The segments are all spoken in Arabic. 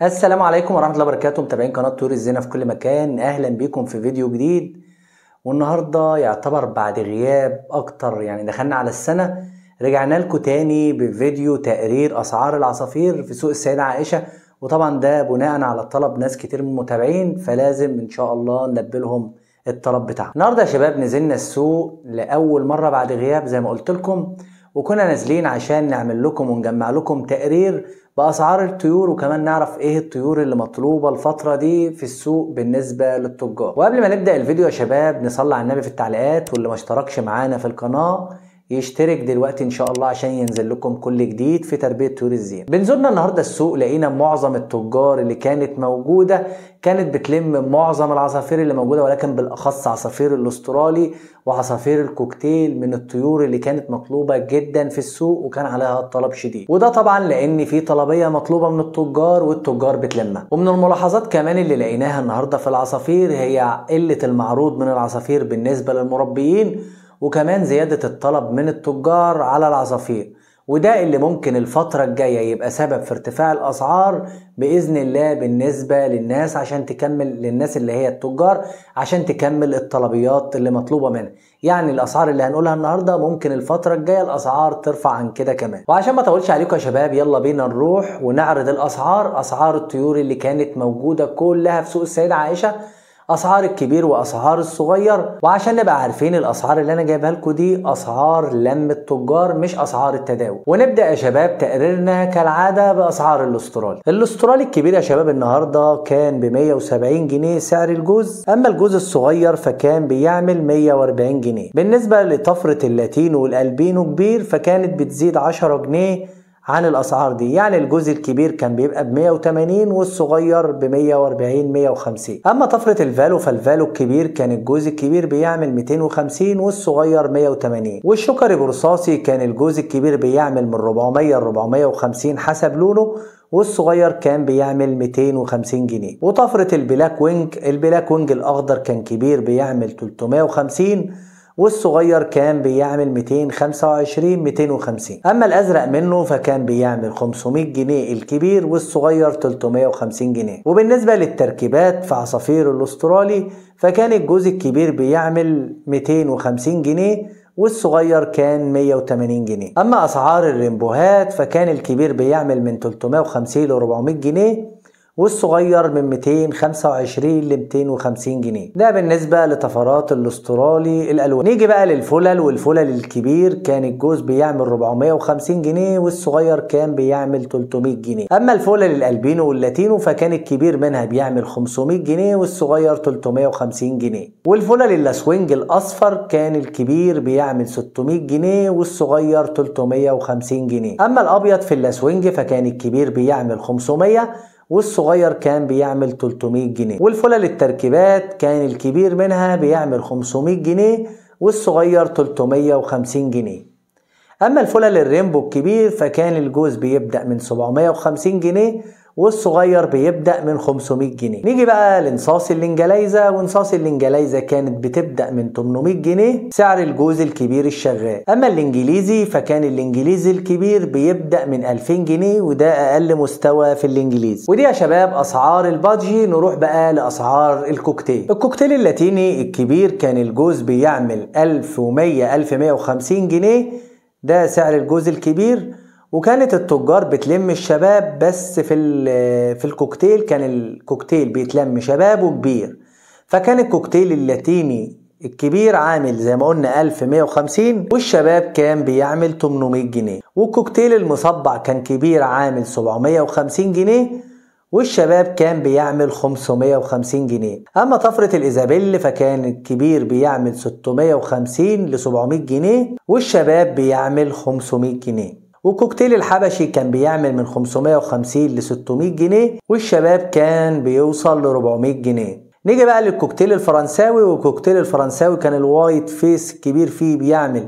السلام عليكم ورحمة الله وبركاته، متابعين قناة طيور الزينة في كل مكان. أهلا بيكم في فيديو جديد. والنهاردة يعتبر بعد غياب أكتر، يعني دخلنا على السنة، رجعنا لكم تاني بفيديو تقرير أسعار العصافير في سوق السيدة عائشة. وطبعا ده بناء على طلب ناس كتير من المتابعين، فلازم إن شاء الله نلبي لهم الطلب بتاعهم. النهاردة يا شباب نزلنا السوق لأول مرة بعد غياب زي ما قلت لكم، وكنا نازلين عشان نعمل لكم ونجمع لكم تقرير بأسعار الطيور، وكمان نعرف ايه الطيور اللي مطلوبة الفترة دي في السوق بالنسبة للتجار. وقبل ما نبدأ الفيديو يا شباب نصلي على النبي في التعليقات، واللي ما اشتركش معانا في القناة يشترك دلوقتي ان شاء الله عشان ينزل لكم كل جديد في تربية طيور الزين. بنزلنا النهاردة السوق لقينا معظم التجار اللي كانت موجودة كانت بتلم معظم العصافير اللي موجودة، ولكن بالاخص عصافير الاسترالي وعصافير الكوكتيل من الطيور اللي كانت مطلوبة جدا في السوق وكان عليها طلب شديد. وده طبعا لان في طلبية مطلوبة من التجار والتجار بتلمها. ومن الملاحظات كمان اللي لقيناها النهاردة في العصافير هي قلة المعروض من العصافير بالنسبة للمربيين، وكمان زيادة الطلب من التجار على العصافير، وده اللي ممكن الفترة الجاية يبقى سبب في ارتفاع الأسعار بإذن الله بالنسبة للناس، عشان تكمل للناس اللي هي التجار عشان تكمل الطلبيات اللي مطلوبة منها. يعني الأسعار اللي هنقولها النهاردة ممكن الفترة الجاية الأسعار ترفع عن كده كمان. وعشان ما اطولش عليكم يا شباب يلا بينا نروح ونعرض أسعار الطيور اللي كانت موجودة كلها في سوق السيدة عائشة، اسعار الكبير واسعار الصغير، وعشان نبقى عارفين الاسعار اللي انا جايبها لكم دي اسعار لم التجار مش اسعار التداول. ونبدا يا شباب تقريرنا كالعاده باسعار الاسترالي الكبير يا شباب النهارده كان ب 170 جنيه سعر الجوز، اما الجوز الصغير فكان بيعمل 140 جنيه. بالنسبه لطفره اللاتينو والالبينو كبير فكانت بتزيد 10 جنيه عن الاسعار دي، يعني الجوز الكبير كان بيبقى ب 180 والصغير ب 140 150. اما طفره الفالو فالفالو الكبير كان الجوز الكبير بيعمل 250 والصغير 180. والشكري برصاصي كان الجوز الكبير بيعمل من 400 ل 450 حسب لونه، والصغير كان بيعمل 250 جنيه. وطفره البلاك وينج الاخضر كان كبير بيعمل 350 والصغير كان بيعمل 225 250. اما الازرق منه فكان بيعمل 500 جنيه الكبير والصغير 350 جنيه. وبالنسبه للتركيبات في عصافير الاسترالي فكان الجوز الكبير بيعمل 250 جنيه والصغير كان 180 جنيه. اما اسعار الريمبوهات فكان الكبير بيعمل من 350 ل 400 جنيه والصغير من 225 ل 250 جنيه. ده بالنسبة لطفرات الاسترالي الألوان. نيجي بقى للفلل، والفلل الكبير كان الجوز بيعمل 450 جنيه والصغير كان بيعمل 300 جنيه. أما الفلل الألبينو واللاتينو فكان الكبير منها بيعمل 500 جنيه والصغير 350 جنيه. والفلل اللاسوينج الأصفر كان الكبير بيعمل 600 جنيه والصغير 350 جنيه. أما الأبيض في اللاسوينج فكان الكبير بيعمل 500 والصغير كان بيعمل 300 جنيه. والفلل التركيبات كان الكبير منها بيعمل 500 جنيه والصغير 350 جنيه. اما الفلل الريمبو الكبير فكان الجوز بيبدأ من 750 جنيه والصغير بيبدأ من 500 جنيه. نيجي بقى لنصاص الانجليزة، ونصاص الانجليزة كانت بتبدأ من 800 جنيه سعر الجوز الكبير الشغال. اما الانجليزي فكان الانجليزي الكبير بيبدأ من 2000 جنيه وده اقل مستوى في الانجليزي. ودي يا شباب اسعار البادجي. نروح بقى لاسعار الكوكتيل اللاتيني الكبير كان الجوز بيعمل 1100 1150 جنيه، ده سعر الجوز الكبير. وكانت التجار بتلم الشباب بس في الكوكتيل كان الكوكتيل بيتلم شباب وكبير، فكان الكوكتيل اللاتيني الكبير عامل زي ما قلنا 1150 والشباب كان بيعمل 800 جنيه. والكوكتيل المصبع كان كبير عامل 750 جنيه والشباب كان بيعمل 550 جنيه. اما طفرة الايزابيل فكان الكبير بيعمل 650 ل 700 جنيه والشباب بيعمل 500 جنيه. وكوكتيل الحبشي كان بيعمل من 550 ل 600 جنيه والشباب كان بيوصل ل 400 جنيه. نيجي بقى للكوكتيل الفرنساوي، والكوكتيل الفرنساوي كان الوايت فيس كبير فيه بيعمل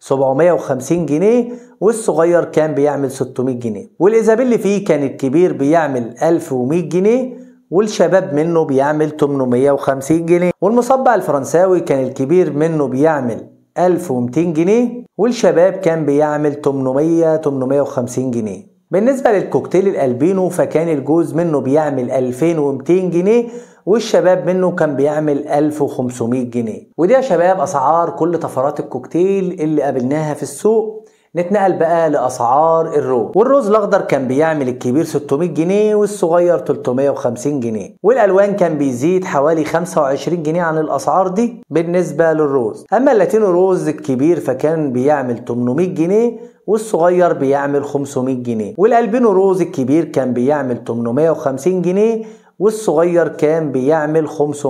750 جنيه والصغير كان بيعمل 600 جنيه. والإيزابيل فيه كان الكبير بيعمل 1100 جنيه والشباب منه بيعمل 850 جنيه. والمصبع الفرنساوي كان الكبير منه بيعمل 1200 جنيه والشباب كان بيعمل 800 850 جنيه. بالنسبة للكوكتيل الألبينو فكان الجوز منه بيعمل 2200 جنيه والشباب منه كان بيعمل 1500 جنيه. ودي يا شباب أسعار كل طفرات الكوكتيل اللي قابلناها في السوق. نتنقل بقى لأسعار الروز. والروز الأخضر كان بيعمل الكبير 600 جنيه والصغير 350 جنيه، والألوان كان بيزيد حوالي 25 جنيه عن الأسعار دي بالنسبة للروز. أما اللاتينو روز الكبير فكان بيعمل 800 جنيه والصغير بيعمل 500 جنيه، والألبينو روز الكبير كان بيعمل 850 جنيه والصغير كان بيعمل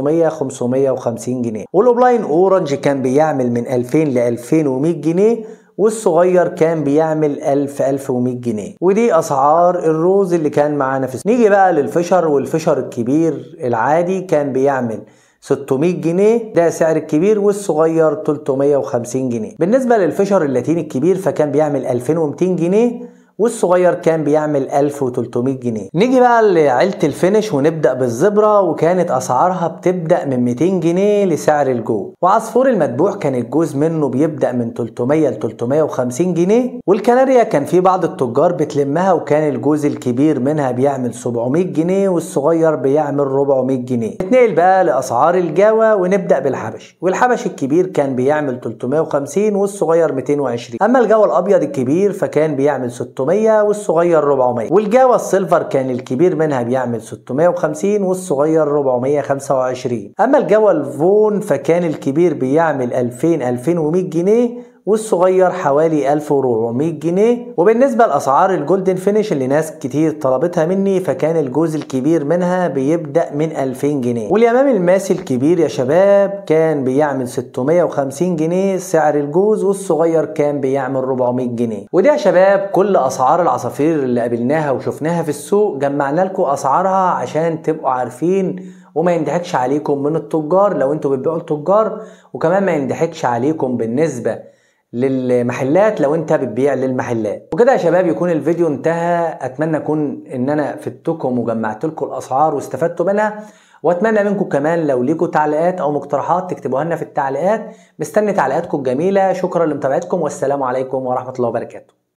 550 جنيه، والأوبلاين أورنج كان بيعمل من 2000 ل 2100 جنيه والصغير كان بيعمل 1100 جنيه. ودي اسعار الروز اللي كان معانا في نيجي بقى للفشر. والفشر الكبير العادي كان بيعمل 600 جنيه ده سعر الكبير والصغير 350 جنيه. بالنسبة للفشر اللاتيني الكبير فكان بيعمل 2200 جنيه والصغير كان بيعمل 1300 جنيه. نيجي بقى لعيلة الفينش ونبدأ بالزبرة، وكانت أسعارها بتبدأ من 200 جنيه لسعر الجوز. وعصفور المدبوح كان الجوز منه بيبدأ من 300 ل 350 جنيه، والكناريا كان في بعض التجار بتلمها وكان الجوز الكبير منها بيعمل 700 جنيه والصغير بيعمل 400 جنيه. نتنقل بقى لأسعار الجاوة ونبدأ بالحبش. والحبش الكبير كان بيعمل 350 والصغير 220. أما الجاوة الأبيض الكبير فكان بيعمل 600 والصغير 400. والجاوة السيلفر كان الكبير منها بيعمل 650 والصغير 425. اما الجاوة الفون فكان الكبير بيعمل 2100 جنيه والصغير حوالي 1400 جنيه. وبالنسبة لأسعار الجولدن فينيش اللي ناس كتير طلبتها مني فكان الجوز الكبير منها بيبدأ من 2000 جنيه. واليمام الماسي الكبير يا شباب كان بيعمل 650 جنيه سعر الجوز والصغير كان بيعمل 400 جنيه. ودي يا شباب كل أسعار العصافير اللي قابلناها وشفناها في السوق، جمعنا لكم أسعارها عشان تبقوا عارفين وما يندحكش عليكم من التجار لو انتوا بتبيعوا التجار، وكمان ما يندحكش عليكم بالنسبة للمحلات لو انت بتبيع للمحلات. وكده يا شباب يكون الفيديو انتهى. اتمنى اكون ان انا فدتكم وجمعت لكم الاسعار واستفدتوا منها، واتمنى منكم كمان لو ليكم تعليقات او مقترحات تكتبوها لنا في التعليقات. مستني تعليقاتكم الجميله. شكرا لمتابعتكم والسلام عليكم ورحمه الله وبركاته.